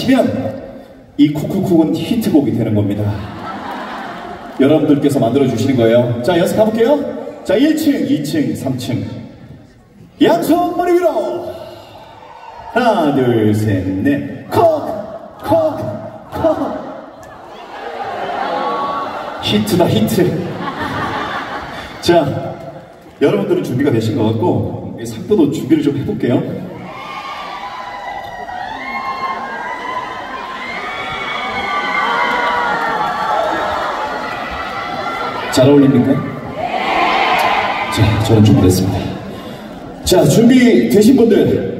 치면 이 쿡쿡쿡은 히트곡이 되는 겁니다. 여러분들께서 만들어주시는 거예요. 자, 연습 가볼게요. 자, 1층, 2층, 3층. 양손 머리 위로. 하나, 둘, 셋, 넷. 콕! 콕! 콕! 히트다, 히트. 자, 여러분들은 준비가 되신 것 같고, 상도도 준비를 좀 해볼게요. 잘 어울립니까? 자, 저는 준비됐습니다. 자, 준비되신 분들